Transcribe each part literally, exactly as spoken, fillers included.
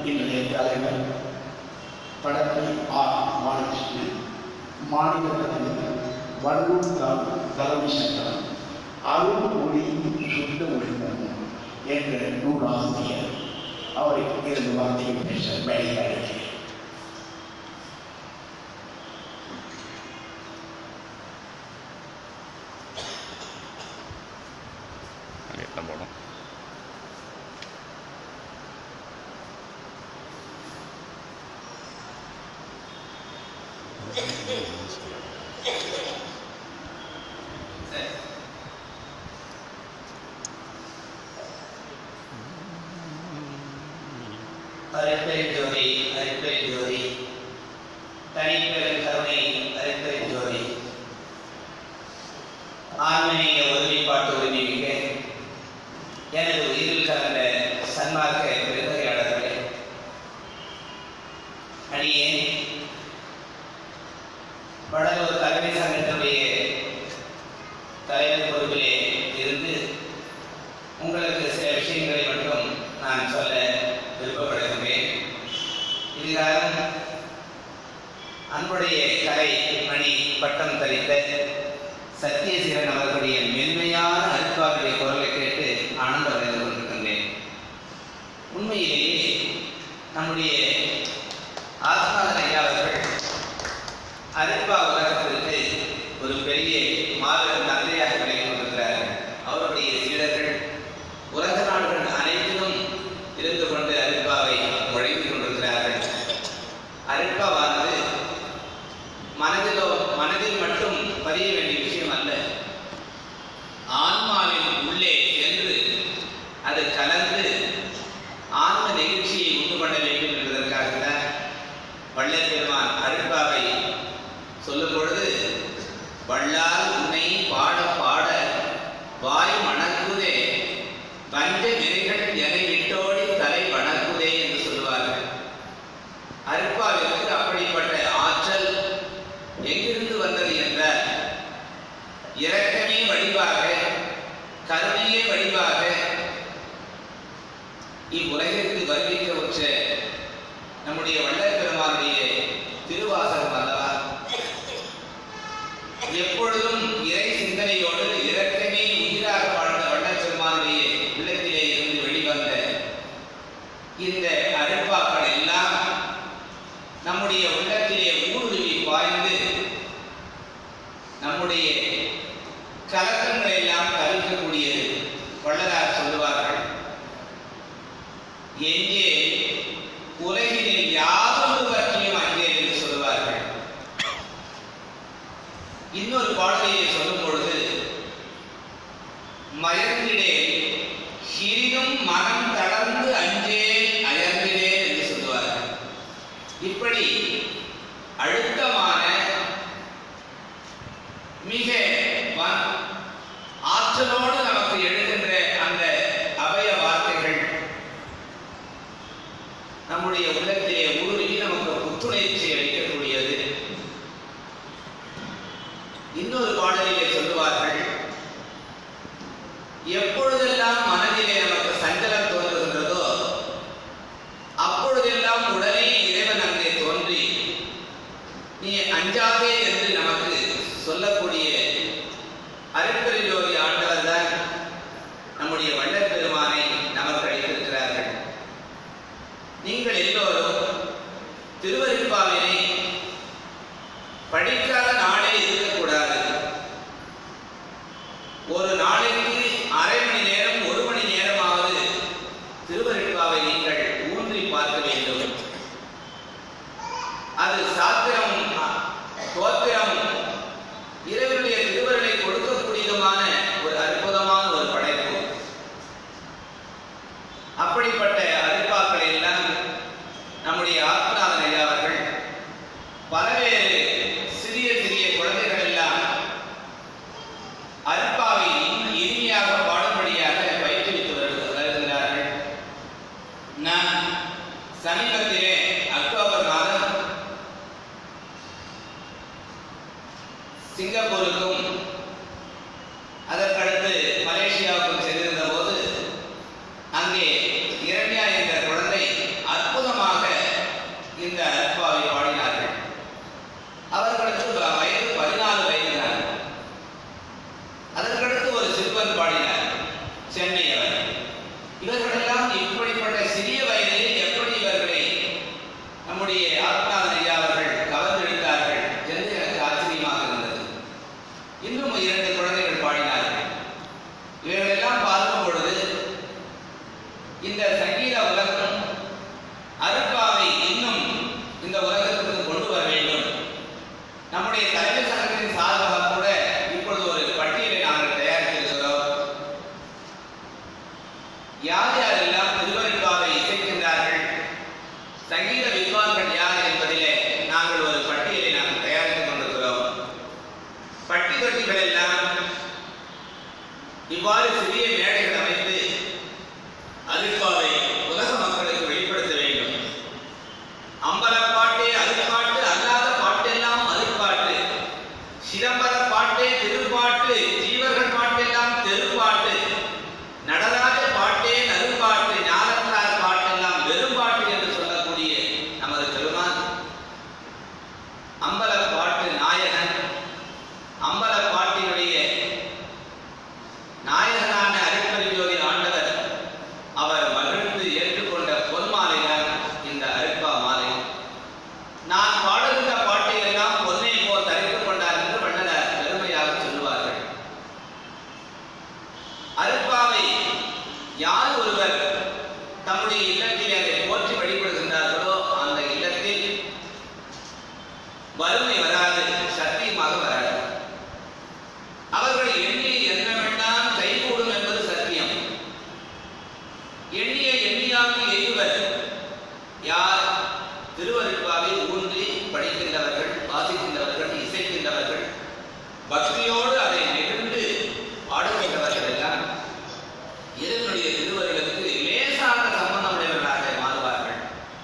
இன்றைய தலைவர் படத்தை ஆர் பாலகிருஷ்ணன், மாநில தலைவர் வடலூர் தலைமை சங்கம் அருள் மொழி சுத்த மொழிபெயர்ப்பு என்ற நூலாசிரியர் அவரை இரண்டு வார்த்தைகள் பேச மேலே அழைக்கிறேன். போடும் அருட்பெருஞ்சோதி அருட்பெருஞ்சோதி தனிப்பெரும் கருணை அருட்பெருஞ்சோதி ஆன்மீக ஒருமைப்பாட்டோடு மிக எனது உயிரில் கலந்த சன்மார்க்க பெருமையாளர்களே, அடியேன் வடலூர் தலைமை சங்கத்தினுடைய தலைவர் பொறுப்பிலே இருந்து உங்களுக்கு சில விஷயங்களை மட்டும் நான் சொல்ல விருப்பப்படுகின்றேன். இதுகாரம் அன்புடைய கலை மணி பட்டம் தரித்த சத்தியசீலன் அவர்களுடைய மென்மையான அருட்பாவுடைய குரலை கேட்டு ஆனந்தம் அடைந்து கொண்டிருக்கின்றேன். உண்மையிலேயே நம்முடைய ஆத்மாதன் ஐயா அவர்கள் அருட்பா உலகத்திற்கு ஒரு பெரிய மாபெரும் தந்தையாக விளங்கி கொண்டிருக்கிறார்கள். அவருடைய சீடர்கள் உலக நாடுகள் அனைத்திலும் இருந்து கொண்டு அருட்பாவை முழங்கிக் கொண்டிருக்கிறார்கள். அருட்பாவானது மனதிலோ மனதில் மட்டும் பதிய வேண்டிய விஷயம் அல்ல, ஆன்மாவின் உள்ளே சென்று அது கலந்து ஆன்ம நிகழ்ச்சியை உண்டு பண்ண வேண்டும் என்பதற்காகத்தான் வள்ளல் பெருமான் அருட்பாவை சொல்லும் பொழுது, வள்ளால் உன்னை பாட பாட வாய் மணக்குதே வஞ்ச நெறிகள் எனை விட்டோடி தலை வணக்குதே என்று சொல்லுவார்கள். அருட்பாவிற்கு அப்படிப்பட்ட ஆற்றல் எங்கிருந்து வந்தது என்றால், இரக்கமே வடிவாக கருணையே வடிவாக இவ்வுலகிற்கு வருவிக்க உற்ற நம்முடைய வள்ளல் பெருமானுடைய திருவாசகம் அல்லவா. எப்பொழுதும் இறை சிந்தனையோடு இரக்கமே உயிராக வாழ்ந்த வள்ளல் பெருமானுடைய உள்ளத்திலே இருந்து வெளிவந்த இந்த அருட்பாக்கள் எல்லாம் நம்முடைய உள்ளத்திலே ஊடுருவி பாய்ந்து நம்முடைய கலக்கங்களை எல்லாம் தவிர்க்கக்கூடியது. வள்ளலார் சொல்லுவார்கள், எங்கே உலகினில் யாதொரு பற்றியும் அங்கே என்று சொல்லுவார்கள். இன்னொரு பாடலையை சொல்லும் பொழுது, மயங்கிடேன் சிறிதும் மனம் தளர்ந்து அஞ்சேன் அயர்ந்திடேன் என்று சொல்லுவார்கள். இப்படி அழுத்தமான மிக ஆற்றலோடு நமக்கு எழுகின்ற அந்த அபய வார்த்தைகள் நம்முடைய உள்ளத்திலே ஊடுருவி நமக்கு புத்துணர்ச்சி அளிக்கக்கூடியது. இன்னொரு பாடலிலே சொல்லுவார்கள், எப்பொழுதெல்லாம் மனதிலே நமக்கு சஞ்சலம் தோன்றுகின்றதோ அப்பொழுதெல்லாம் உடனே இறைவன் அங்கே தோன்றி நீ அஞ்சாதே என்று நமக்கு சொல்லக்கூடிய அருட்பெருஞ்சோதி ஆண்டவர் தான் நம்முடைய வள்ளல் பெருமானை நமக்கு அளித்திருக்கிறார்கள். நீங்கள் எல்லோரும் திருவருட்பாவினை படிக்காத நாளே இருக்கக்கூடாது. ஒரு நாளைக்கு அரை மணி நேரம் ஒரு மணி நேரமாவது திருவருட்பாவை நீங்கள் ஊன்றி பார்க்க வேண்டும். அது சாத்திரம் தோத்திரம் இறைவனுடைய திருவருளை கொடுக்கக்கூடியதுமான ஒரு அற்புதமான ஒரு படைப்பு. அப்படிப்பட்ட அருட்பாக்களை எல்லாம் நம்முடைய ஆத்மநாதன் ஐயா அவர்கள் பல்வேறு சிறிய சிறிய குழந்தைகள் எல்லாம் அருட்பாவை இனிமையாக பாடும்படியாக பயிற்றுவித்து வருகிறார்கள். நான் சமீபத்திலே அக்டோபர் மாதம் சிங்கப்பூருக்கும் அதற்கடுத்து மலேசியாவுக்கும் சென்றிருந்த போது அங்கே இரண்யா என்ற குழந்தை அற்புதமாக இவ்வாறு சிறிய மேடைகள் அமைத்து அருட்பாவை உலக மக்களுக்கு வெளிப்படுத்த வேண்டும். அம்பலப்பாட்டே அருட்பாட்டு, அல்லாத பாட்டெல்லாம் அருட்பாட்டு, சிதம்பர பாட்டே திருப்பாட்டு, ஜீவர்கள் பாட்டெல்லாம் தெருப்பாட்டு, நடராஜ பாட்டே நறுபாட்டு, ஞானத்தார் பாட்டெல்லாம் வெறும்பாட்டு என்று சொல்லக்கூடிய நமது பெருமான் அம்பலப்பாட்டு நாயகன். அம்பலப்பாட்டினுடைய நாயகனான அருட்பெருஞ்சோதி ஆண்டவர் அவர் மகிழ்ந்து ஏற்றுக்கொண்ட பொன்மாலைதான் இந்த அருட்பா மாலை. நான் பாடுகின்ற பாட்டை எல்லாம் பொன்னை போல் தரித்துக் கொண்டார் என்று வள்ளலார் பெருமையாக சொல்லுவார்கள். அருட்பாவை யார் ஒருவர் தம்முடைய இல்லத்தில் அதை போற்றி வழிபடுகின்றார்களோ அந்த இல்லத்தில் வறுமை வராது, சத்தியமாக வராது. அவர்கள் எண்ணிய எண்ணமெல்லாம் கைகூடும் என்பது சத்தியம். எண்ணிய எண்ணியாமல் எய்துவர் யார்? திருவருட்பாவை ஊன்றி படிக்கின்றவர்கள், வாசிக்கின்றவர்கள், இசைக்கின்றவர்கள், பக்தியோடு அதை நெகிழ்ந்து பாடுகின்றவர்கள் எல்லாம் இறைவனுடைய திருவருளுக்கு லேசான சம்பந்தமுடையவர்களாக மாறுவார்கள்.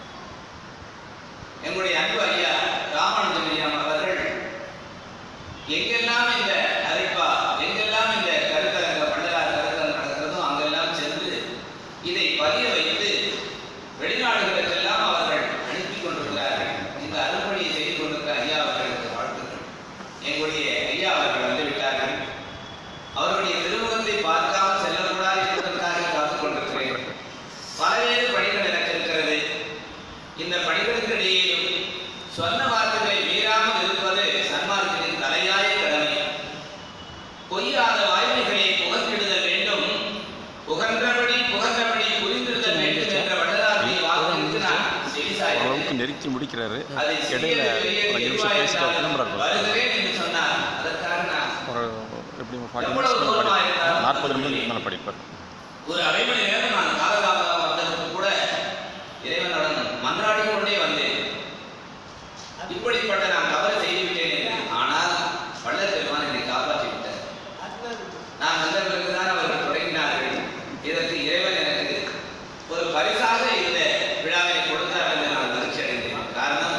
எங்களுடைய அன்பு ஐயா ராமானுஜம் அவர்கள் எங்கெல்லாம் இந்த அருட்பா, எங்கெல்லாம் இந்த கருத்தரங்க வள்ளலார் கருத்தரங்கம் நடக்கிறதோ அங்கெல்லாம் சென்று இதை பதிய வைத்து வெளிநாடுகளுக்கெல்லாம் அவர்கள் அனுப்பி கொண்டிருக்கிறார்கள். இந்த அருள்பணியை செய்து கொண்டிருக்கிற ஐயா அவர்களுக்கு வாழ்த்துக்கள். எங்களுடைய ஐயா அவர்கள் வந்துவிட்டார்கள். அவருடைய திருமுகத்தை பார்க்காமல் செல்லக்கூடாது என்பதற்காக காத்துக் கொண்டிருக்கிறேன். பல்வேறு பணிகள் எனக்கு இருக்கிறது. இந்த பணிகளுக்கு இடையேயும் சொன்ன வார்த்தைகளை மீறாமல் இருப்பது சன்மார்க்கத்தின் தலையாய கடமை. பொய்யாத வாய்மைகளை புகழ்ந்திடுதல் வேண்டும், புகன்றபடி புகன்றபடி புரிந்திடுதல் வேண்டும் என்ற வள்ளலாருடைய வாக்குக்கு நான் செவிசாய்க்கிறேன். நெருக்கி முடிக்கிறாரு. அதை இடையில ஒரு நிமிஷம் பேசிட்டு வருகிறேன் என்று சொன்னார். அதற்காக நான் ஒரு எப்படி ஃபார்ட்டி நாற்பது நிமிடம் மேலே படிப்பார். ஒரு அரை மணி நேரம் நான் காலகாலம் வந்ததற்கு கூட இறைவனுடன் மன்றாடி கொண்டே வந்தேன். இப்படிப்பட்ட நான் தவறு செய்துவிட்டேன் என்று. ஆனால் வள்ளல் பெருமான் என்னை காப்பாற்றி விட்டார். நான் வந்த பிறகுதான் அவர்கள் தொடங்கினார்கள். இதற்கு இறைவன் எனக்கு ஒரு பரிசாக இந்த விழாவை கொடுத்தார் என்று நான் மகிழ்ச்சி அடைந்தேன். காரணம்,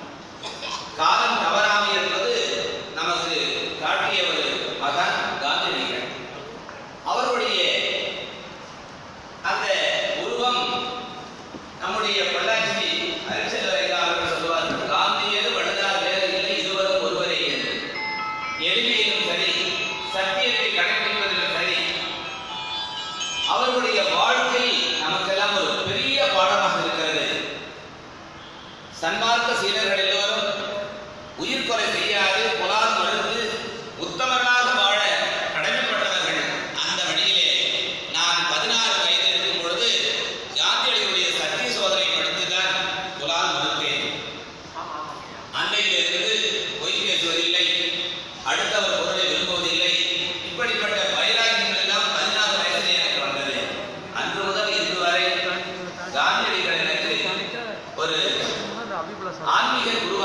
காலம் தவறாமை என்பது நமக்கு காட்டிய ஒரு மகான் காந்தியடிகள். அவருடைய அந்த உருவம் நம்முடைய பொள்ளாச்சி அரிசல்வரையா அவர்கள் சொல்லுவார்கள், காந்தியது வள்ளலார் வேறு இல்லை, இருவரும் ஒருவரே என்று. எளிமையிலும் சரி, சத்தியத்தை கடைபிடிப்பதிலும் சரி, அவர்களுடைய வாழ்க்கை நமக்கெல்லாம் ஒரு பெரிய பாடமாக இருக்கிறது. சன்மார்க்க சீடர்கள் எல்லோரும் உயிர்கொலை செய்யாது, புலால் மறுத்து உத்தமர்களாக வாழ கடமைப்பட்டவர்கள். அந்த வழியிலே நான் பதினாறு வயது இருக்கும் பொழுது காந்தியடிகளுடைய சத்திய சோதனை படித்துதான் புலால் மறுத்தேன். அன்னையிலிருந்து பொய் பேசுவதில்லை, அடுத்தவர் பொருளை விரும்புவதில்லை. இப்படிப்பட்ட வைராக்கியங்கள் எல்லாம் பதினாறு வயதிலே எனக்கு வந்தது. அன்று முதல் இன்று வரை காந்தியடிகள் எனக்கு ஒரு ஆன்மீக குரு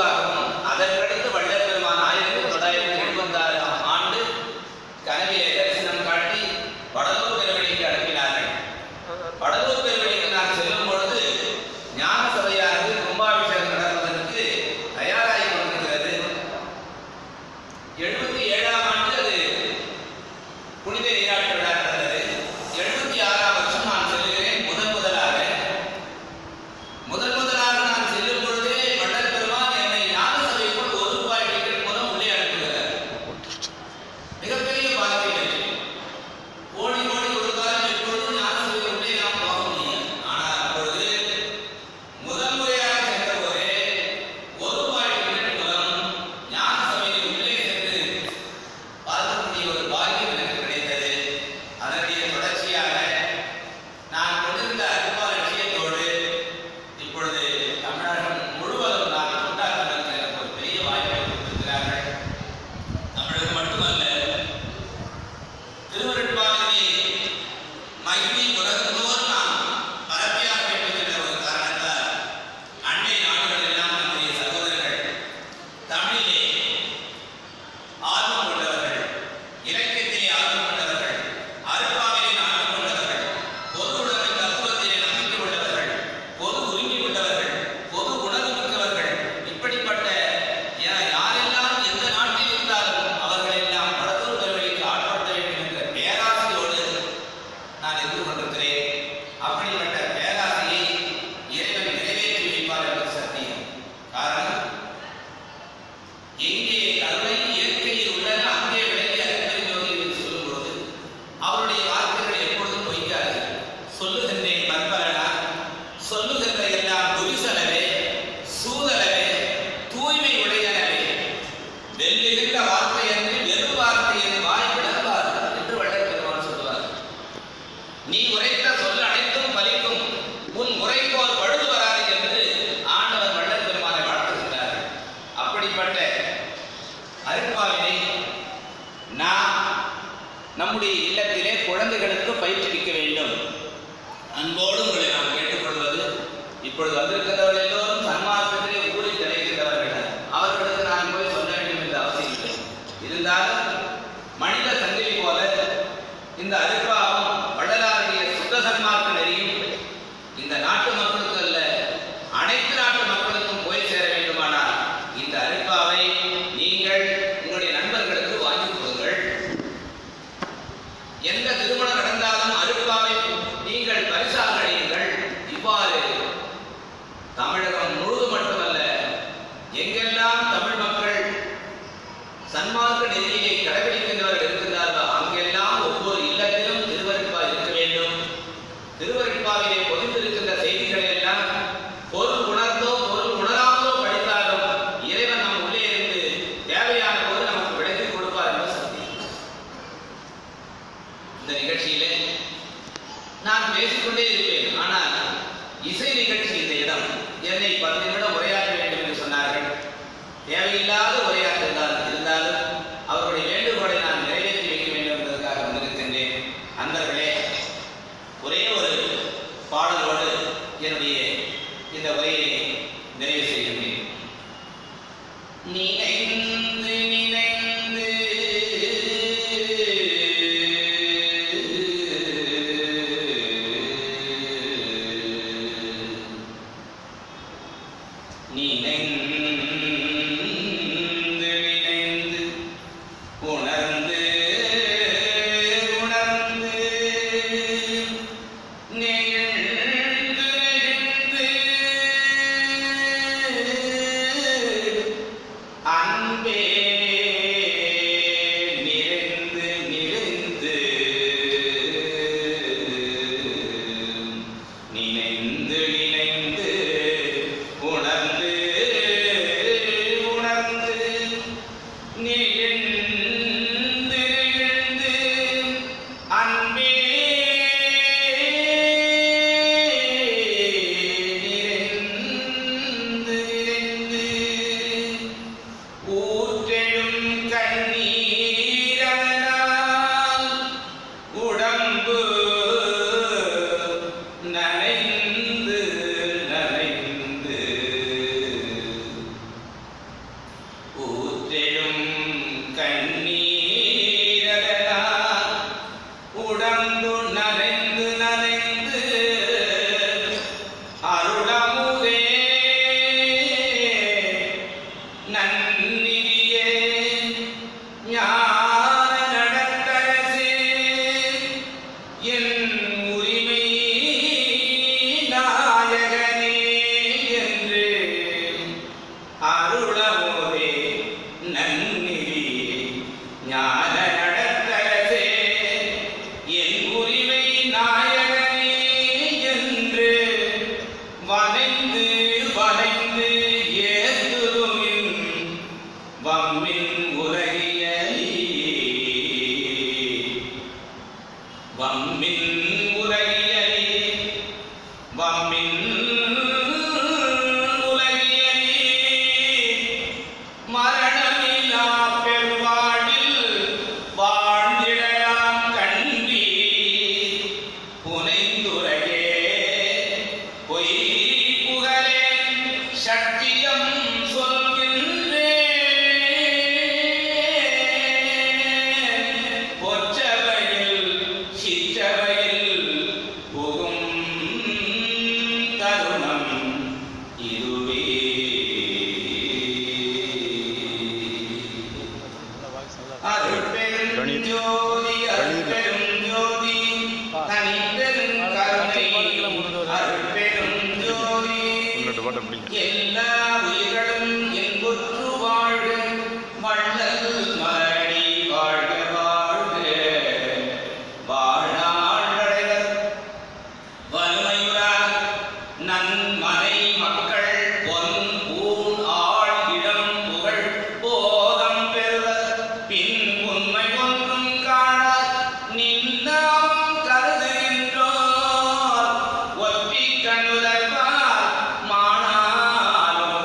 இப்பொழுது வந்திருக்கிறவர்கள் எல்லோரும் சன்மார்க்கத்திலே ஊறி கிடைக்கின்றவர்கள். அவர்களுக்கு நான் போய் சொல்ல வேண்டும் என்ற அவசியம் இல்லை. இருந்தாலும் மனித சங்கிலி போல இந்த அருட்பாவும் வள்ளலாருடைய சுத்த சன்மார்க்க நெறியும் இந்த நாட்டு மக்களுக்கு அல்ல, அனைத்து நாட்டு மக்களுக்கும் போய் சேர வேண்டுமானால் இந்த அருட்பாவை நீங்கள் உங்களுடைய நண்பர்களுக்கு வாங்கி கொடுங்கள். எந்த திருமணம் நடந்தாலும் அருட்பாவை நீங்கள் பரிசாக அடையுங்கள். இவ்வாறு தமிழகம் முழுவதும் மட்டுமல்ல, எங்கெல்லாம் தமிழ் மக்கள் சன்மார்க்க நெறியை கடைபிடிக்கின்றவர்கள் இருக்கிறார்களோ அங்கெல்லாம் ஒவ்வொரு இல்லத்திலும் திருவருட்பா இருக்க வேண்டும். திருவருட்பாவிலே பொதிந்திருக்கின்ற செய்திகளை எல்லாம் பொருள் உணர்ந்தோ பொருள் உணராமலோ படித்தாலும் இறைவன் நம் உள்ளே இருந்து தேவையான போது நமக்கு விளக்கி கொடுப்பார் என்ற சத்தியம். இந்த நிகழ்ச்சியிலே நான் பேசிக்கொண்டே இருப்பேன். ஆனால் இசை நிகழ்ச்சி இந்த இடம் என்னை பத்து நிமிடம் உரையாற்ற வேண்டும் என்று சொன்னார்கள். தேவையில்லாத உரையாற்றிருந்தால் இருந்தாலும் அவர்களுடைய வேண்டுகோளை நான் நிறைவேற்றி வைக்க வேண்டும் என்பதற்காக வந்திருக்கின்றேன். அன்பர்களே, ஒரே ஒரு பாடலோடு என்னுடைய இந்த உரையை நிறைவு செய்கின்றேன். நினைந்து நினைந்து எல்லா உயிர்களும் என்பொற்று வாழ்க, வள்ளல் மலடி வாழ்க வாழ்க, வாழ்நாள் வறுமையுறார் நன்மனை மக்கள் பொன் பூன் ஆள் இடம் புகழ் போதம் பெறுவர் பின் உண்மை ஒன்றும் காணார் நின்றாம் கருதுகின்றோர் ஒற்றி கண்ணுதற்பார் மானாலும்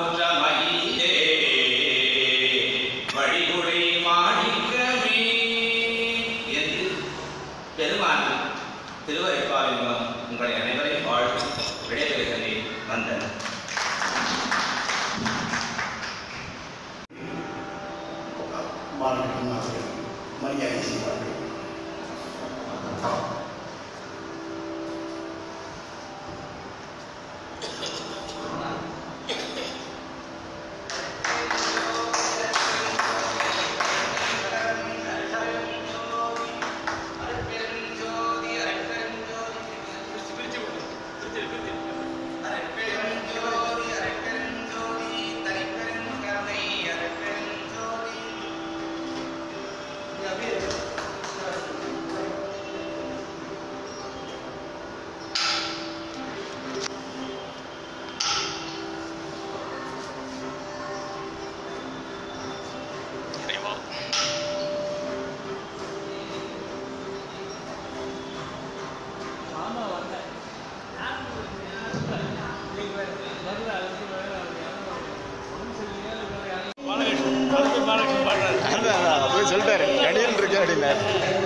அப்படின்னாரு.